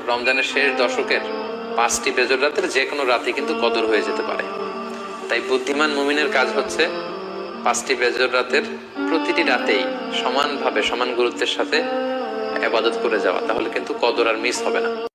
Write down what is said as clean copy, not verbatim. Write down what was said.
রমজানের শেষ দশকের 5টি বেজর রাতের যে কোনো রাতে কিন্তু কদর হয়ে যেতে পারে। তাই বুদ্ধিমান মুমিনের কাজ হচ্ছে 5টি বেজর রাতের প্রতিটি রাতেই সমানভাবে সমান গুরুত্বের সাথে ইবাদত করে যাওয়া, তাহলে কিন্তু কদর আর মিস হবে না।